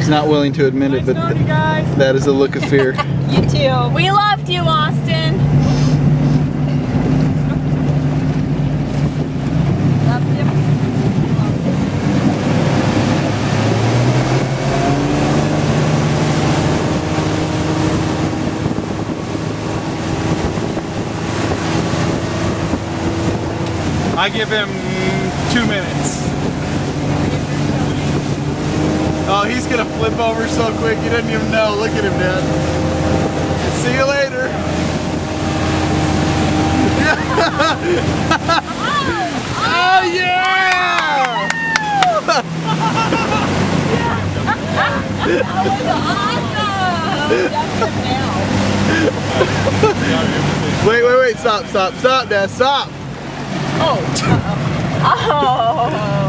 He's not willing to admit it, but that is a look of fear. You too. We loved you, Austin. Loved you. I give him 2 minutes. Oh, he's gonna flip over so quick he doesn't even know. Look at him, Dad. See you later. Oh yeah! Wait, stop, Dad, stop. Oh.